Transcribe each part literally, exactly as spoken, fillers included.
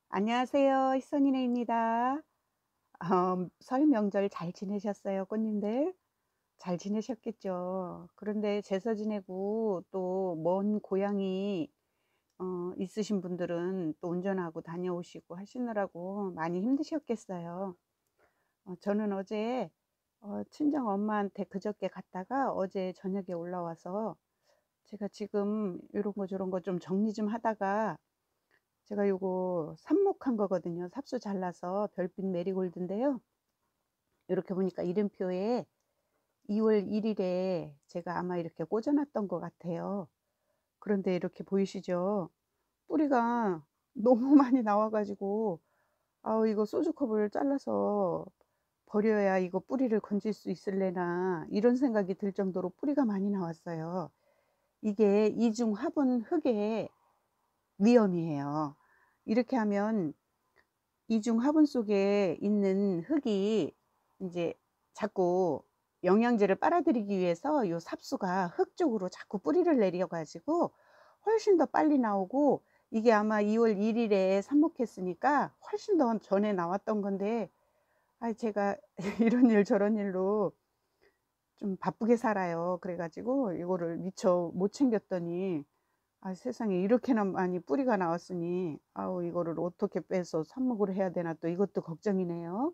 안녕하세요. 희선이네입니다. 어, 설 명절 잘 지내셨어요, 꽃님들? 잘 지내셨겠죠? 그런데 제사 지내고 또 먼 고향이 어, 있으신 분들은 또 운전하고 다녀오시고 하시느라고 많이 힘드셨겠어요. 어, 저는 어제 어, 친정 엄마한테 그저께 갔다가 어제 저녁에 올라와서 제가 지금 이런 거 저런 거 좀 정리 좀 하다가 제가 요거 삽목한 거거든요. 삽수 잘라서 별빛 메리골드인데요. 이렇게 보니까 이름표에 이월 일일에 제가 아마 이렇게 꽂아놨던 것 같아요. 그런데 이렇게 보이시죠? 뿌리가 너무 많이 나와가지고 아우 이거 소주컵을 잘라서 버려야 이거 뿌리를 건질 수 있을래나 이런 생각이 들 정도로 뿌리가 많이 나왔어요. 이게 이중 화분 흙의 위험이에요. 이렇게 하면 이중 화분 속에 있는 흙이 이제 자꾸 영양제를 빨아들이기 위해서 요 삽수가 흙 쪽으로 자꾸 뿌리를 내려 가지고 훨씬 더 빨리 나오고, 이게 아마 이월 일일에 삽목했으니까 훨씬 더 전에 나왔던 건데, 아 제가 이런 일 저런 일로 좀 바쁘게 살아요. 그래 가지고 이거를 미처 못 챙겼더니 아 세상에 이렇게나 많이 뿌리가 나왔으니 아우 이거를 어떻게 빼서 삽목을 해야 되나 또 이것도 걱정이네요.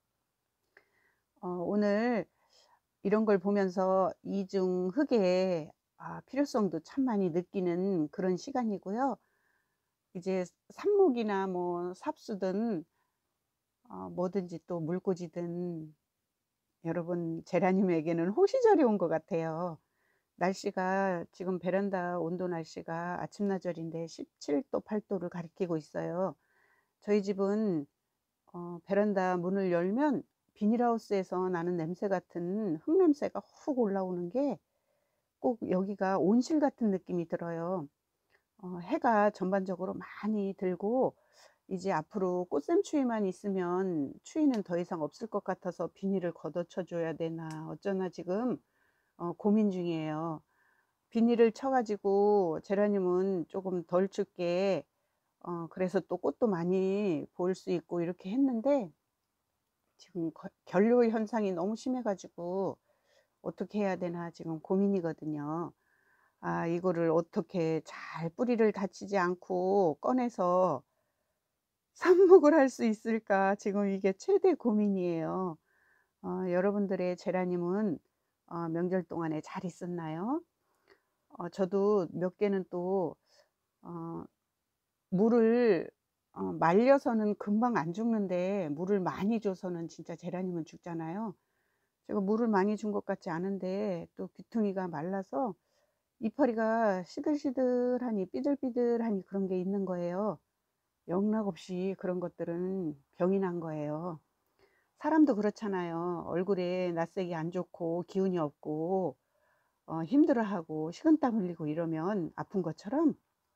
어, 오늘 이런 걸 보면서 이중 흙의 아, 필요성도 참 많이 느끼는 그런 시간이고요. 이제 삽목이나 뭐 삽수든 어, 뭐든지 또 물꽂이든 여러분 제라늄에게는 호시절이 온 것 같아요. 날씨가 지금 베란다 온도 날씨가 아침나절인데 십칠 도 팔 도를 가리키고 있어요. 저희 집은 어, 베란다 문을 열면 비닐하우스에서 나는 냄새 같은 흙냄새가 훅 올라오는 게 꼭 여기가 온실 같은 느낌이 들어요. 어, 해가 전반적으로 많이 들고 이제 앞으로 꽃샘 추위만 있으면 추위는 더 이상 없을 것 같아서 비닐을 걷어쳐 줘야 되나 어쩌나 지금 어, 고민 중이에요. 비닐을 쳐가지고 제라늄은 조금 덜 춥게 어, 그래서 또 꽃도 많이 볼 수 있고 이렇게 했는데 지금 거- 결로 현상이 너무 심해 가지고 어떻게 해야 되나 지금 고민이거든요. 아 이거를 어떻게 잘 뿌리를 다치지 않고 꺼내서 삽목을 할 수 있을까 지금 이게 최대 고민이에요. 어, 여러분들의 제라늄은 어, 명절 동안에 잘 있었나요? 어, 저도 몇 개는 또 어, 물을 어, 말려서는 금방 안 죽는데 물을 많이 줘서는 진짜 제라늄은 죽잖아요. 제가 물을 많이 준 것 같지 않은데 또 귀퉁이가 말라서 이파리가 시들시들하니 삐들삐들하니 그런 게 있는 거예요. 영락없이 그런 것들은 병이 난 거예요. 사람도 그렇잖아요. 얼굴에 낯색이 안 좋고 기운이 없고 어, 힘들어하고 식은땀 흘리고 이러면 아픈 것처럼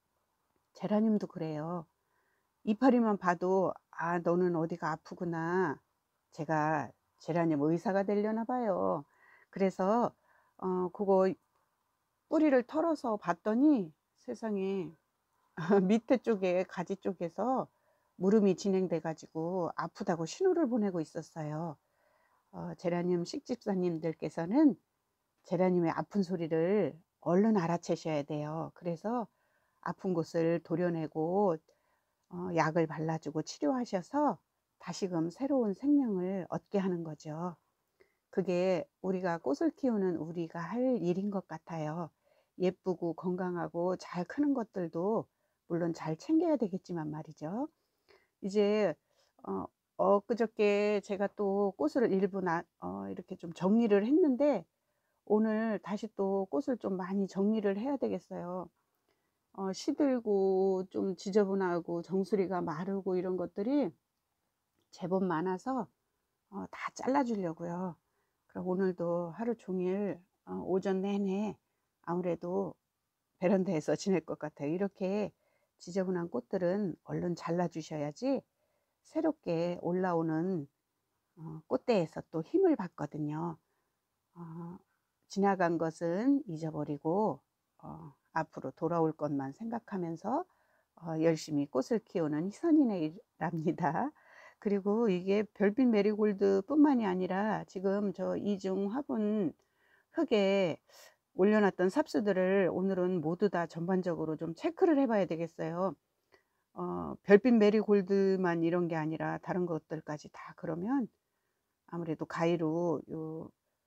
제라늄도 그래요. 이파리만 봐도 아 너는 어디가 아프구나. 제가 제라늄 의사가 되려나 봐요. 그래서 어 그거 뿌리를 털어서 봤더니 세상에 밑에 쪽에 가지 쪽에서 무름이 진행돼 가지고 아프다고 신호를 보내고 있었어요. 어, 제라늄 식집사님들께서는 제라늄의 아픈 소리를 얼른 알아채셔야 돼요. 그래서 아픈 곳을 도려내고 어, 약을 발라주고 치료하셔서 다시금 새로운 생명을 얻게 하는 거죠. 그게 우리가 꽃을 키우는 우리가 할 일인 것 같아요. 예쁘고 건강하고 잘 크는 것들도 물론 잘 챙겨야 되겠지만 말이죠. 이제 어, 엊그저께 제가 또 꽃을 일부 나, 어, 이렇게 좀 정리를 했는데 오늘 다시 또 꽃을 좀 많이 정리를 해야 되겠어요. 어, 시들고 좀 지저분하고 정수리가 마르고 이런 것들이 제법 많아서 어, 다 잘라 주려고요. 그럼 오늘도 하루 종일 어, 오전 내내 아무래도 베란다에서 지낼 것 같아요. 이렇게 지저분한 꽃들은 얼른 잘라 주셔야지 새롭게 올라오는 어, 꽃대에서 또 힘을 받거든요. 어, 지나간 것은 잊어버리고 어, 앞으로 돌아올 것만 생각하면서 어 열심히 꽃을 키우는 희선이네랍니다. 그리고 이게 별빛 메리골드뿐만이 아니라 지금 저 이중 화분 흙에 올려 놨던 삽수들을 오늘은 모두 다 전반적으로 좀 체크를 해 봐야 되겠어요. 어 별빛 메리골드만 이런 게 아니라 다른 것들까지 다 그러면 아무래도 가위로 요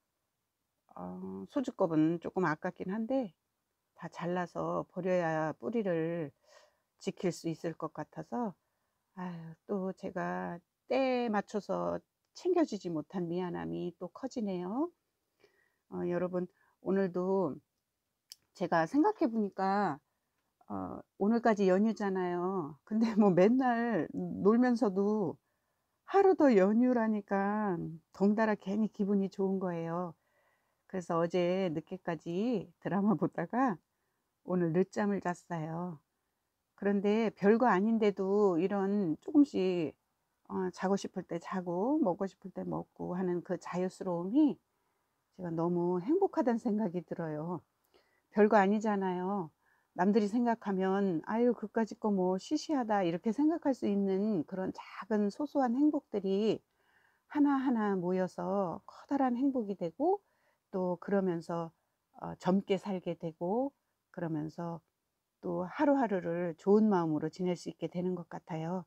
어 소주껍은 조금 아깝긴 한데 다 잘라서 버려야 뿌리를 지킬 수 있을 것 같아서, 아유 또 제가 때에 맞춰서 챙겨주지 못한 미안함이 또 커지네요. 어 여러분, 오늘도 제가 생각해 보니까 어 오늘까지 연휴잖아요. 근데 뭐 맨날 놀면서도 하루 더 연휴라니까 덩달아 괜히 기분이 좋은 거예요. 그래서 어제 늦게까지 드라마 보다가 오늘 늦잠을 잤어요. 그런데 별거 아닌데도 이런 조금씩 어 자고 싶을 때 자고 먹고 싶을 때 먹고 하는 그 자유스러움이 제가 너무 행복하다는 생각이 들어요. 별거 아니잖아요. 남들이 생각하면 '아유 그까짓 거 뭐 시시하다.' 이렇게 생각할 수 있는 그런 작은 소소한 행복들이 하나하나 모여서 커다란 행복이 되고, 또 그러면서 어 젊게 살게 되고, 그러면서 또 하루하루를 좋은 마음으로 지낼 수 있게 되는 것 같아요.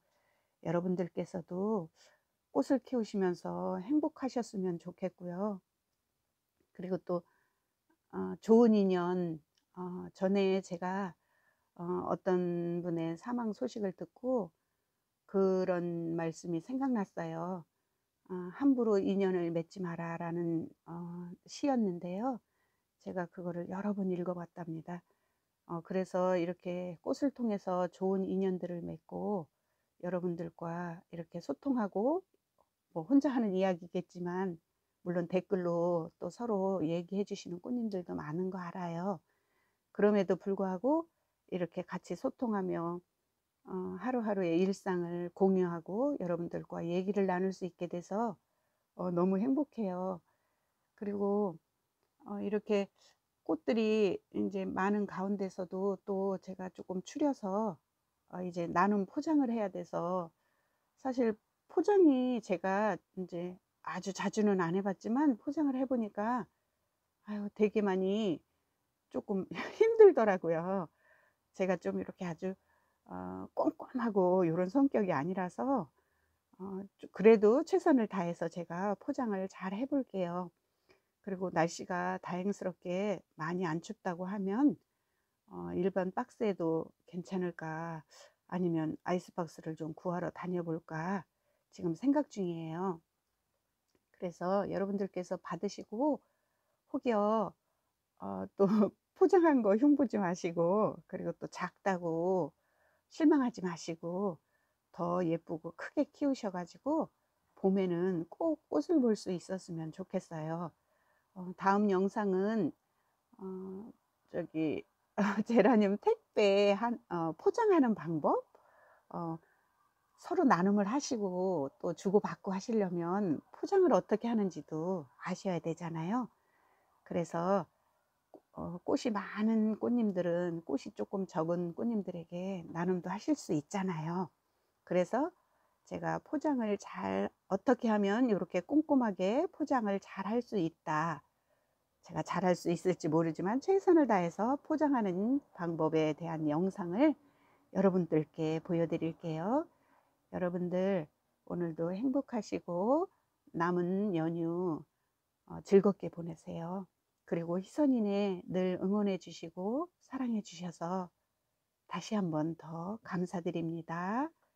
여러분들께서도 꽃을 키우시면서 행복하셨으면 좋겠고요. 그리고 또 어 좋은 인연, 어 전에 제가 어 어떤 분의 사망 소식을 듣고 그런 말씀이 생각났어요. 어 "함부로 인연을 맺지 마라."라는 어 시였는데요. 제가 그거를 여러 번 읽어 봤답니다. 어 그래서 이렇게 꽃을 통해서 좋은 인연들을 맺고 여러분들과 이렇게 소통하고, 뭐 혼자 하는 이야기겠지만 물론 댓글로 또 서로 얘기해 주시는 꽃님들도 많은 거 알아요. 그럼에도 불구하고 이렇게 같이 소통하며 어 하루하루의 일상을 공유하고 여러분들과 얘기를 나눌 수 있게 돼서 어 너무 행복해요. 그리고 어 이렇게 꽃들이 이제 많은 가운데서도 또 제가 조금 추려서 어 이제 나눔 포장을 해야 돼서, 사실 포장이 제가 이제 아주 자주는 안 해 봤지만 포장을 해 보니까 아유 되게 많이 조금 힘들더라고요. 제가 좀 이렇게 아주 어 꼼꼼하고 요런 성격이 아니라서 어 좀 그래도 최선을 다해서 제가 포장을 잘 해 볼게요. 그리고 날씨가 다행스럽게 많이 안 춥다고 하면 어 일반 박스에도 괜찮을까, 아니면 아이스박스를 좀 구하러 다녀 볼까 지금 생각 중이에요. 그래서 여러분들께서 받으시고 혹여 어 또 포장한 거 흉보지 마시고, 그리고 또 작다고 실망하지 마시고 더 예쁘고 크게 키우셔 가지고 봄에는 꼭 꽃을 볼 수 있었으면 좋겠어요. 어 다음 영상은 어 저기 제라늄 택배 한 어 포장하는 방법, 어 서로 나눔을 하시고 또 주고받고 하시려면 포장을 어떻게 하는지도 아셔야 되잖아요. 그래서 어 꽃이 많은 꽃님들은 꽃이 조금 적은 꽃님들에게 나눔도 하실 수 있잖아요. 그래서 제가 포장을 잘 어떻게 하면 이렇게 꼼꼼하게 포장을 잘 할 수 있다. 제가 잘할 수 있을지 모르지만 최선을 다해서 포장하는 방법에 대한 영상을 여러분들께 보여드릴게요. 여러분들 오늘도 행복하시고 남은 연휴 어 즐겁게 보내세요. 그리고 희선이네 늘 응원해 주시고 사랑해 주셔서 다시 한번 더 감사드립니다.